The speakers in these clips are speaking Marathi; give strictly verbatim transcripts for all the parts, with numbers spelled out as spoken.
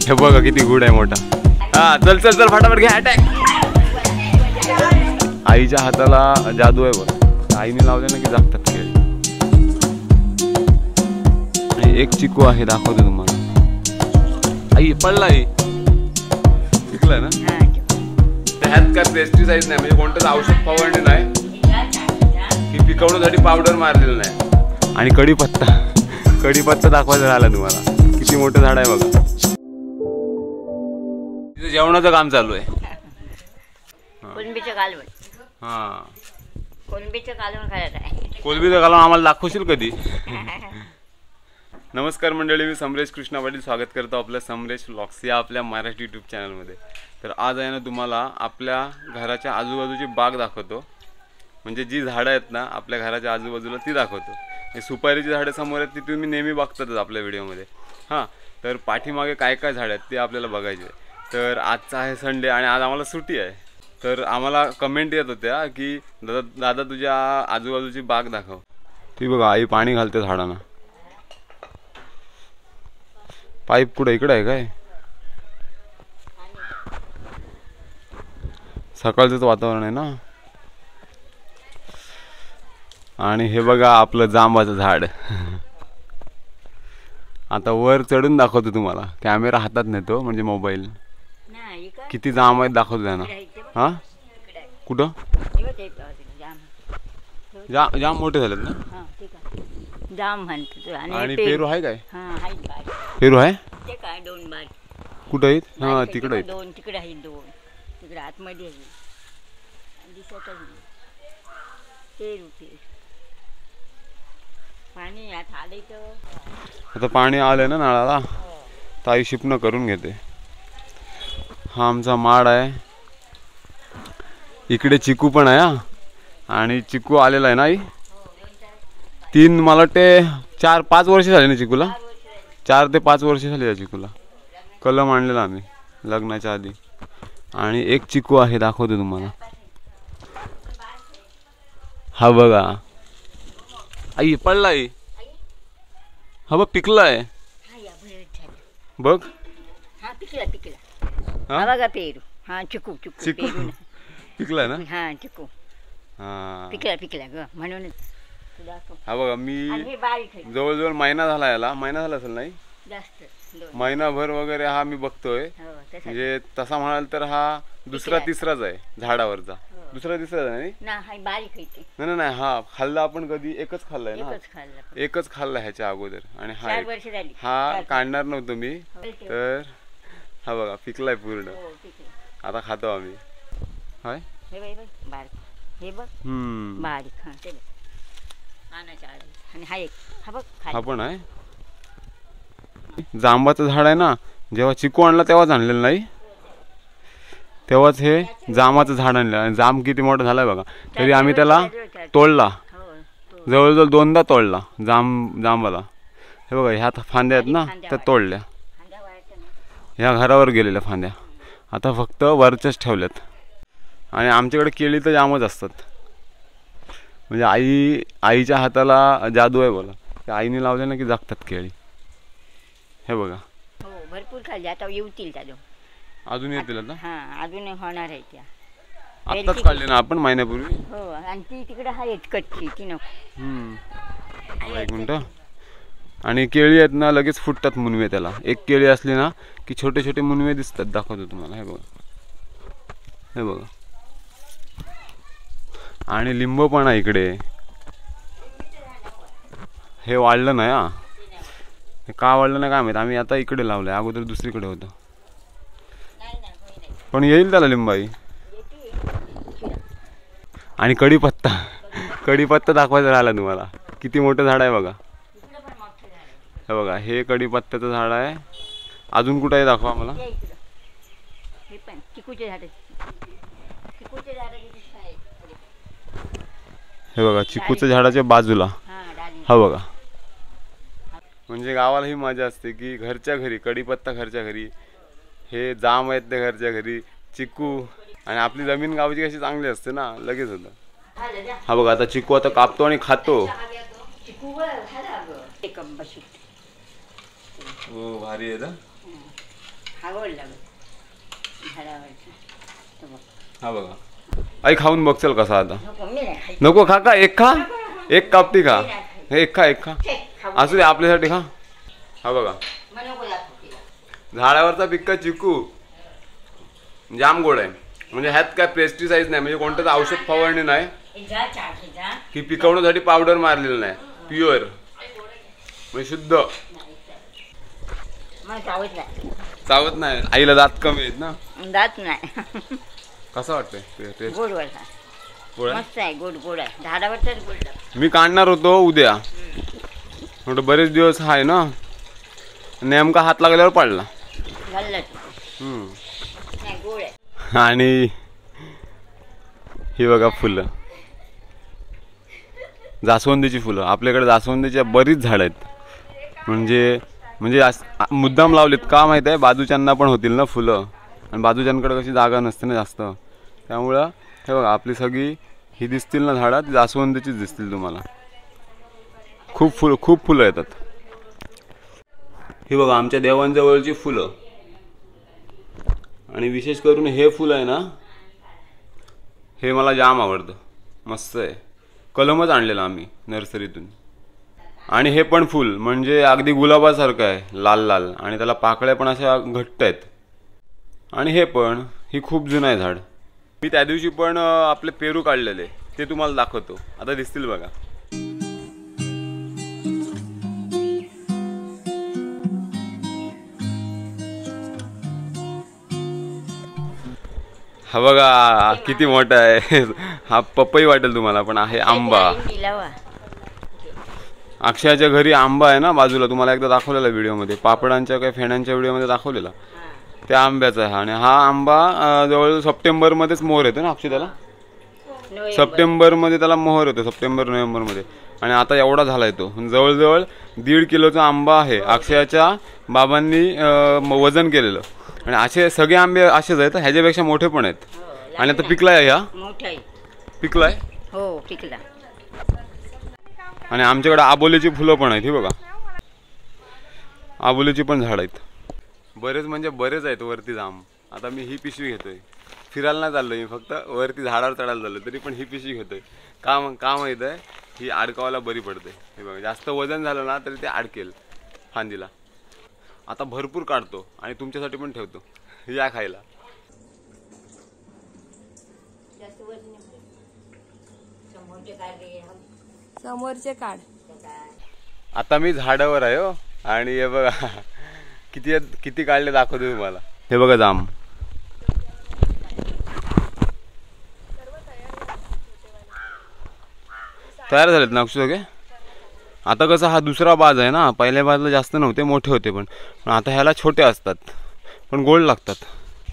हे बघा किती गुड आहे मोठा. हा चल चल चल फटाफट घ्या अटॅक. आईच्या हाताला जादू आहे बघ. आईने लावले ना की जागतात केळी. एक चिकू आहे दाखवतो तुम्हाला. आई पडला आई पिकलाय ना. त्यात काय पेस्टिसाइड नाही म्हणजे कोणतंच औषध फवारणी नाही की पिकवण्यासाठी पावडर मारलेलं नाही. आणि कढीपत्ता कढीपत्ता दाखवायचा झाला तुम्हाला. किती मोठं झाड आहे बघा. तिथे जेवणाचं काम चालू आहे. कोलंबीचं कालवण. हा कोलंबीचं कालवण खायचं आहे. कोलंबीचं कालवण आम्हाला दाखवशील कधी. नमस्कार मंडळी, मी समरेश कृष्णा पाटील स्वागत करतो आपल्या समरेश व्लॉग्स या आपल्या मराठी यूट्यूब चॅनलमध्ये. तर आज आहे ना तुम्हाला आपल्या घराच्या आजूबाजूची बाग दाखवतो. म्हणजे जी झाडं आहेत ना आपल्या घराच्या आजूबाजूला ती दाखवतो. हे सुपारीची झाडं समोर आहेत ती तुम्ही नेहमी बघतातच आपल्या व्हिडिओमध्ये. हां तर पाठीमागे काय काय झाडं आहेत ते आपल्याला बघायचे. तर आजचा आहे संडे आणि आज आम्हाला सुट्टी आहे. तर आम्हाला कमेंट येत होत्या की दादा दादा तुझ्या आजूबाजूची बाग दाखव. ती बघा आई पाणी घालते झाडांना. पाईप कुठे इकडे आहे काय. सकाळचंच वातावरण आहे ना. आणि हे बघा आपलं जांबाचं झाड. आता वर चढून दाखवतो तुम्हाला. कॅमेरा हातात नेतो म्हणजे मोबाईल. किती जांब आहेत दाखवतो त्यांना. हा कुठं जाम जाम मोठे झालेत ना. जाम म्हणतो. आणि पेरू आहे काय. हा पेरू आहे ते काय दोन बार कुठं आहेत. हा तिकडे आहेत दोन. तिकडे आहेत दोन. तिकडे आतमध्ये आहे दिसतच नाही. पेरू पेरू पाणी यात आले तर. आता पाणी आलंय ना नळाला. ताई शिपणं करून घेते. हा आमचा माड आहे. इकडे चिकू पण आहे. हा आणि चिकू आलेला आहे ना आई. तीन मला वाटते चार पाच वर्ष झाले ना चिकूला. चार ते पाच वर्ष झाले या चिकूला. कलम आणलेला आम्ही लग्नाच्या आधी. आणि एक चिकू आहे दाखवतो तुम्हाला. हा बघा आई पडला आई. हा बघ पिकलाय बघ. हा पिकला पिकला. हा बघा पेरू. हा चिकू चिकू चिकू पिकलाय ना. हा चिकू हा पिकला पिकला ग म्हणूनच. हा बघा मी जवळजवळ महिना झाला याला. महिना झाला असेल नाही जास्त महिनाभर वगैरे हा मी बघतोय. म्हणजे तसा म्हणाल तर हा दुसरा तिसराच आहे झाडावरचा. दुसरा तिसराच आहे नाही नाही नाही. हा खाल्ला आपण कधी एकच खाल्लाय ना. एकच खाल्ला ह्याच्या अगोदर. आणि हा हा काढणार नव्हतो मी. तर हा बघा पिकलाय पूर्ण. आता खातो आम्ही. हाय हम्म हा पण आहे. जांबाचं झाड आहे ना. जेव्हा चिकू आणला तेव्हाच आणलेलं नाही. तेव्हाच हे जांबाचं झाड आणलं. आणि जांब किती मोठा झालाय बघा. तरी आम्ही त्याला तोडला. जवळजवळ दोनदा तोडला जांब जांबाला. हे बघा ह्या फांद्या आहेत ना त्या तोडल्या. ह्या घरावर गेलेल्या फांद्या आता फक्त वरच्याच ठेवल्यात. आणि आमच्याकडे केळी तर जामच असतात. म्हणजे आई आईच्या हाताला जादू आहे बोला. त्या आईने लावले ना की जागतात केळी. हे बघा भरपूर खाल्ली. आता येतील त्याला अजून येतील आता. हा अजून होणार आहे. त्या आत्ताच काढले ना आपण महिन्यापूर्वी. हो आणि ती तिकडे आहेत कच्ची ती नको. हम्म एक मिनिट. आणि केळी आहेत ना लगेच फुटतात मुनवे त्याला. एक केळी असली ना की छोटे छोटे मुनवे दिसतात. दाखवतो तुम्हाला. हे बघा हे बघा. आणि लिंबू पण आहे इकडे. हे वाढलं नाही. हा हे का वाढलं नाही काय माहित. आम्ही आता इकडे लावलंय. अगोदर दुसरीकडे होतं. पण येईल त्याला लिंबाई. आणि कढीपत्ता कढीपत्ता दाखवायचा राहिला तुम्हाला. किती मोठं झाड आहे बघा. हे बघा हे कढीपत्त्याचं झाड आहे. अजून कुठं आहे दाखवा मला. हे बघा चिकूच्या झाडाच्या बाजूला. हा बघा म्हणजे गावाला ही मजा असते की घरच्या घरी कढीपत्ता घरच्या घरी. हे जाम आहेत ते घरच्या घरी. चिकू आणि आपली जमीन गावची कशी चांगली असते ना लगेच होतं. हा बघा आता चिकू आता कापतो आणि खातो. हो भारी आहे ना. आवडला बघ झाडावरचा तो बघ. हा बघा आई खाऊन बघचल कसा आता. नको मी नाही खायचं. नको खा का एक खा एक कापती खा हे एक खा एक खा छे, खाऊ असू दे आपल्यासाठी खा. हा बघा मग नको दाखवू तिला. झाडावरचा पिक्का चिकू जाम गोड आहे. म्हणजे ह्यात काय पेस्टिसाइड नाही म्हणजे कोणतंच औषध फवारणी नाही हे जा चाट हे जा. की पिकवण्यासाठी पावडर मारलेलं नाही. प्युअर म्हणजे शुद्ध. मग चावत नाही. चावत नाही. आईला दात कमी आहेत ना. दात नाही. कसं वाटतंय टेस्ट? गोड वाटला. गोड आहे? मस्त आहे गोड गोड आहे झाडावरचाच गोड आहे. मी काढणार होतो उद्या म्हटलं बरेच दिवस आहे ना नेमका हात लागल्यावर पडला. घाललं हम्म. नाही गोड आहे. आणि ही बघा फुलं जास्वंदीची फुलं. आपल्याकडे जास्वंदीच्या बरीच झाडं आहेत. म्हणजे म्हणजे मुद्दाम लावलेत का माहीत आहे बाजूच्यांना पण होतील ना फुलं. आणि बाजूच्यांकडे कशी जागा नसते ना जास्त त्यामुळं हे बघा आपली सगळी ही दिसतील ना झाडं ती जास्वंदीचीच दिसतील तुम्हाला. खूप फुलं खूप फुलं येतात. ही बघा आमच्या देवांजवळची फुलं. आणि विशेष करून हे फुलं आहे ना हे मला जाम आवडतं. मस्त आहे. कलमच आणलेलं आम्ही नर्सरीतून. आणि हे पण फुल म्हणजे अगदी गुलाबासारखं आहे लाल लाल आणि त्याला पाकळ्या पण अशा घट्ट आहेत. आणि हे पण ही खूप जुनं आहे झाड. मी त्या दिवशी पण आपले पेरू काढलेले ते तुम्हाला दाखवतो आता दिसतील बघा. हा बघा किती मोठा आहे. हा पपई वाटेल तुम्हाला पण आहे आंबा. अक्षयाच्या घरी आंबा आहे ना बाजूला तुम्हाला एकदा दाखवलेला व्हिडिओमध्ये पापडांच्या काय फेण्यांच्या व्हिडिओमध्ये दाखवलेला त्या आंब्याचा आहे. आणि हा आंबा जवळ सप्टेंबरमध्येच मोहर येतो ना अक्षय त्याला. सप्टेंबरमध्ये त्याला मोहर येतो सप्टेंबर नोव्हेंबरमध्ये. आणि आता एवढा झाला येतो जवळजवळ दीड किलोचा आंबा आहे. अक्षयाच्या बाबांनी वजन केलेलं. आणि असे सगळे आंबे असेच आहेत ह्याच्यापेक्षा मोठे पण आहेत. आणि आता पिकलाय ह्या पिकलाय हो पिकला. आणि आमच्याकडे आबोलीची फुलं पण आहेत. ही बघा आबोलीची पण झाड आहेत बरेच म्हणजे बरेच आहेत वरती जाम. आता मी ही पिशवी घेतोय फिरायला नाही चाललोय मी फक्त वरती झाडावर चढायला चाललोय तरी पण ही पिशवी घेतोय. का का माहित आहे ही अडकावायला बरी पडते. हे बघा जास्त वजन झालं ना तरी ते अडकेल फांदीला. आता भरपूर काढतो आणि तुमच्यासाठी पण ठेवतो या खायला. समोरचे काढ. आता मी झाडावर आहे हो. आणि हे बघा किती किती काढले दाखवतो तुम्हाला. हे बघा जाम तयार झालेत ना अक्षय सगळे. आता कसं हा दुसरा बाज आहे ना पहिल्या बाजला जास्त नव्हते मोठे होते पण आता ह्याला छोटे असतात पण गोड लागतात.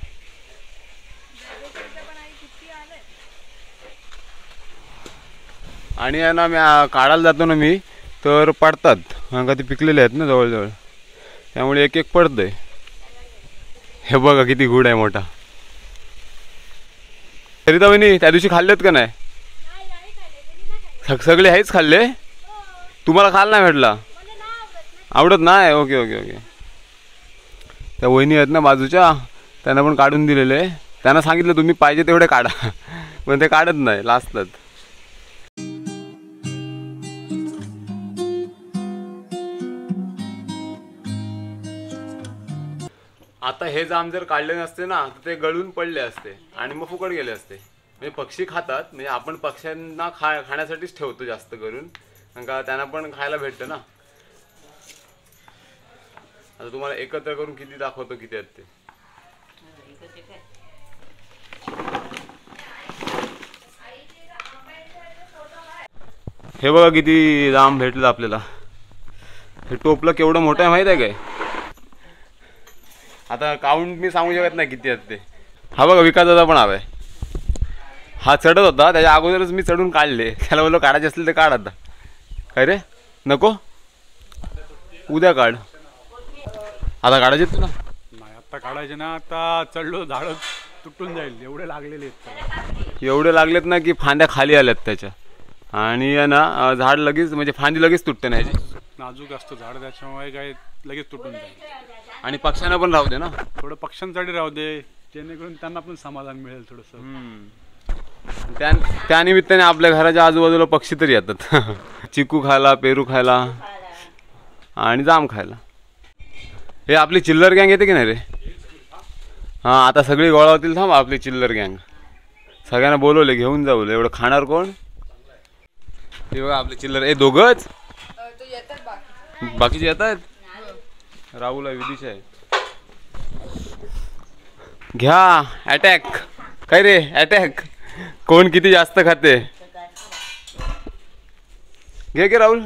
आणि आहे ना मी काढायला जातो ना मी तर पडतात कारण का ते पिकलेले आहेत ना जवळजवळ त्यामुळे एक एक पडतंय. हे बघा किती गुड आहे मोठा. सरिता वहिनी त्या दिवशी खाल्लेत का नाही? सगळे हेच खाल्ले. तुम्हाला खायला नाही भेटला आवडत नाही. Okay okay okay. त्या वहिनी आहेत ना बाजूच्या त्यांना पण काढून दिलेले. त्यांना सांगितलं तुम्ही पाहिजे तेवढे काढा पण ते काढत नाही लाजतात. आता हे जाम जर काढले नसते ना तर ते गळून पडले असते आणि मग फुकट गेले असते. म्हणजे पक्षी खातात म्हणजे आपण पक्ष्यांना खा खाण्यासाठीच ठेवतो जास्त करून कारण का त्यांना पण खायला भेटतं ना. आता तुम्हाला एकत्र करून किती दाखवतो किती आहेत ते. हे बघा किती जाम भेटलं आपल्याला. हे टोपलं केवढं मोठं आहे माहित आहे काय? आता काउंट मी सांगू शकत नाही किती आहेत ते. हा बघा विकास दादा पण हवाय. हा चढत होता त्याच्या अगोदरच मी चढून काढले. त्याला बोललो काढायचे असतील तर काढ आता. काय रे नको उद्या काढ. आता काढायचे तुला नाही आता काढायचे ना. आता चढलो झाड तुटून जाईल एवढे लागलेले आहेत. एवढे लागलेत ना की फांद्या खाली आल्यात त्याच्या. आणि ना झाड लगेच म्हणजे फांदी लगेच तुटते ना. नाजूक असतं झाड त्याच्यामुळे काय लगेच तुटून जाईल. आणि पक्ष्यांना पण राहू दे ना. थोडं पक्ष्यांसाठी राहू दे, जेणेकरून त्यांना पण समाधान मिळेल थोडंसं. त्या त्यानिमित्ताने आपल्या घराच्या आजूबाजूला पक्षी तरी येतात. चिकू खायला, पेरू खायला आणि जाम खायला. हे आपली चिल्लर गँग येते की नाही रे? हां, आता सगळी गोळा होतील. थांब, आपली चिल्लर गँग सगळ्यांना बोलवले, घेऊन जाऊ. एवढं खाणार कोण? हे बघा आपले चिल्लर. हे दोघंच बाकीचे येतात. राहुल आहे, विदिश आहे. घ्या अटॅक. काय रे अटॅक? कोण किती जास्त खाते? घे घे राहुल.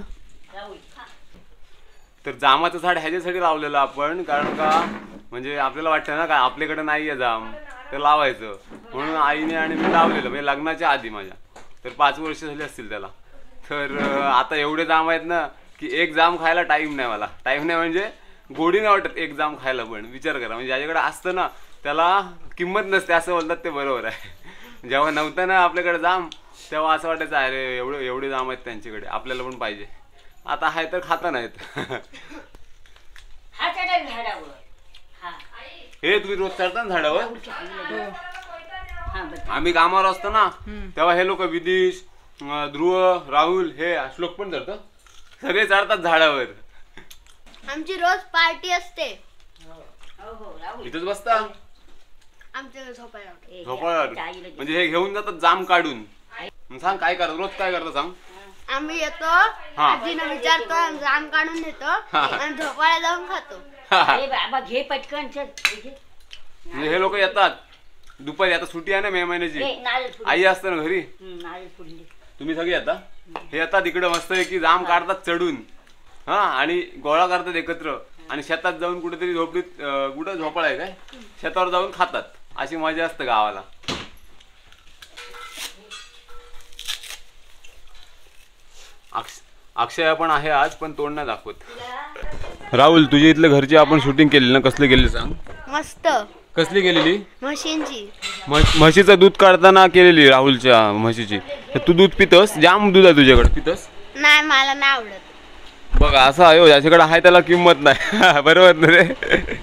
तर जामाचं झाड ह्याच्यासाठी लावलेलं आपण, कारण का म्हणजे आपल्याला वाटतं ना का आपल्याकडे नाही आहे जाम तर लावायचं, म्हणून आईने आणि मी लावलेलं म्हणजे लग्नाच्या आधी माझ्या. तर पाच वर्ष झाली असतील त्याला. तर आता एवढे जाम आहेत ना की एक जाम खायला टाईम नाही मला. टाईम नाही म्हणजे गोडी नाही वाटत एक जाम खायला. पण विचार करा, म्हणजे ज्याच्याकडे असतं ना त्याला किंमत नसते असं बोलतात, ते बरोबर आहे. जेव्हा नव्हतं ना आपल्याकडे जाम तेव्हा असं वाटायचं अरे एवढे एवढे जाम आहेत त्यांच्याकडे, आपल्याला पण पाहिजे. आता आहे तर खाता नाहीत. हे तुम्ही रोज चढता ना झाडावर? आम्ही कामावर असतो ना तेव्हा हे लोक विदिश, ध्रुव, राहुल, हे श्लोक पण चढतात. सगळे चढतात झाडावर. आमची रोज पार्टी असते. इथंच बसता आमच्या झोपायला झोपाळ्यावर. म्हणजे हे घेऊन जातात जाम काढून. सांग काय करतात रोज? काय करतात सांग? आम्ही येतो, आजीला विचारतो, जाम काढून देतो आणि झोपायला जाऊन खातो. बाबा घे पटकन. म्हणजे हे लोक येतात दुपारी. आता सुट्टी आहे ना मे महिन्याची, आई असतं ना घरी. तुम्ही सगळे येता. हे येतात इकडे मस्त की जाम काढतात चढून. हा, आणि गोळा करतात एकत्र आणि शेतात जाऊन कुठेतरी झोपडीत, कुठं झोपाळा आहे काय, शेतावर जाऊन खातात. अशी मजा असते गावाला. अक्ष अक्षय पण आहे आज, पण तोंड नाही दाखवत. राहुल, तुझ्या इथल्या घरची आपण शूटिंग केली ना, कसली केली सांग? मस्त. कसली केलेली? म्हशींची. म्हशीचं दूध काढताना केलेली राहुलच्या म्हशीची. तू दूध पितस? जाम दूध आहे तुझ्याकडे, पितस? नाही, मला नाही आवडत. बघ असं आहे, ज्याच्याकडे आहे त्याला किंमत नाही. बरोबर ना रे?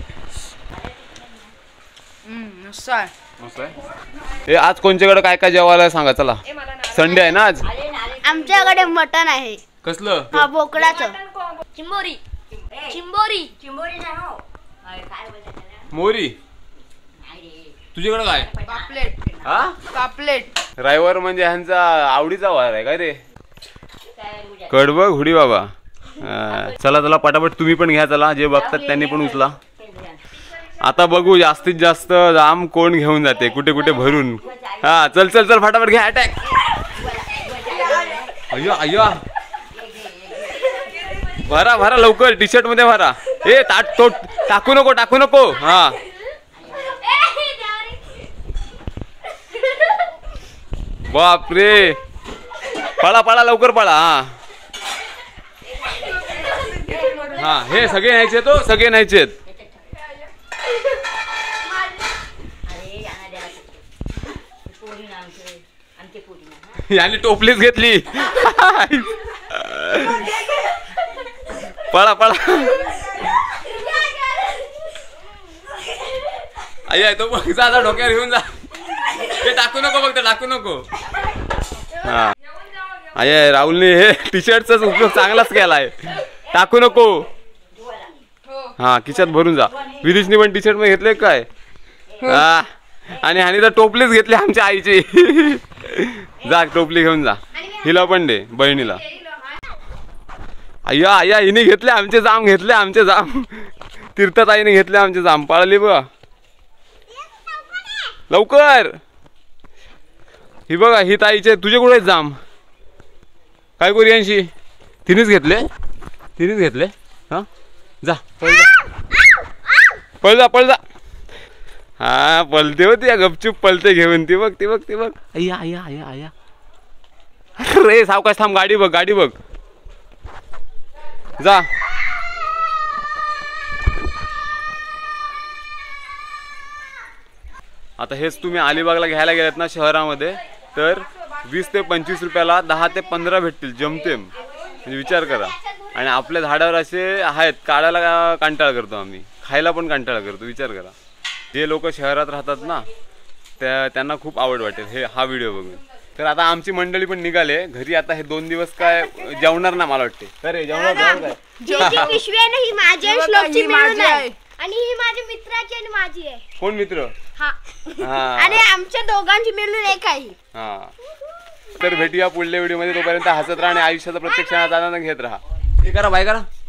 हे आज कोणच्याकडे काय काय जेवायला सांगा चला. संडे आहे ना आज. आमच्याकडे मटण आहे. कसलं? हा, बोकडाचं. चिंबोरी. चिंबोरी. चिंबोरी नाही हो. काय बोलतात त्याला? मोरी. तुझ्याकडे काय? पापलेट. हा, पापलेट. रविवार म्हणजे ह्यांचा आवडीचा वार आहे काय रे? कडबग हुडी बाबा. चला चला पटापट तुम्ही पण घ्या. चला, जे बघतात त्यांनी पण उचला. आता बघू जास्तीत जास्त जाम कोण घेऊन जाते, कुठे कुठे भरून. हा, चल चल चल फटाफट घ्या. अटॅक. अय्या अय्या, भरा भरा लवकर. टी शर्ट मध्ये भरा. ए ताट तो टाकू नको, टाकू नको. हा, बापरे, पळा पळा लवकर पळा. हा हा, हे सगळे न्यायचे, तो सगळे न्यायचे. याने टोपलीच घेतली. पळा पळा. अय्या, तो बघ जा, डोक्यावर घेऊन जा. ते टाकू नको, बघ टाकू नको. हा, अय्या, राहुलने हे टी शर्टचा उपयोग चांगलाच केलाय. टाकू नको. हा, खिशात भरून जा. विदिशने पण टी शर्ट मध्ये घेतले काय? हा, आणि ह्याने तर टोपलीच घेतली आमच्या आईची. जा, टोपली घेऊन जा. हिला पण दे, बहिणीला. अय्या अय्या, हिने घेतले आमचे जाम, घेतले आमचे जाम. तीर्थताईने घेतले आमचे जाम. पळाली बघा लवकर. ही बघा, ही ताईचे. तुझे कुठे आहेत जाम? काय करू यांशी? तिनेच घेतले, तिनेच घेतले. हा, जा पळ जा, पळ जा, पळ जा. हा, पळते होती या, गपचूप पळते घेऊन. ती बघ, ती बघ, ती बघ. अय्या अय्या अय्या अय्या. रे सावकाश थांब, गाडी बघ, गाडी बघ. जा. आता हेच तुम्ही अलिबागला घ्यायला गेलात ना शहरामध्ये, तर वीस ते पंचवीस रुपयाला दहा ते पंधरा भेटतील जमतेम. म्हणजे विचार करा. आणि आपल्या झाडावर असे आहेत, काढायला कंटाळा करतो आम्ही. खायला पण कंटाळा करतो. विचार करा, जे लोक शहरात राहतात ना त्या त्यांना खूप आवड वाटेल हे हा व्हिडिओ बघून. तर आता आमची मंडळी पण निघाले घरी. आता हे दोन दिवस काय जेवणार ना मला वाटते. अरे जेवणार काय जी जी पिशवी आहे ना ही माझी आहे, श्लोकची मिळून आहे आणि ही माझ्या मित्राची आणि माझी आहे. कोण मित्र? हा हा आणि आमच्या दोघांची मिळून एक आहे. हा तर भेटूया पुढल्या व्हिडिओ मध्ये. तोपर्यंत हसत राहा आणि आयुष्याचा प्रत्येक क्षणात आनंद घेत राहा. हे करा बाय करा.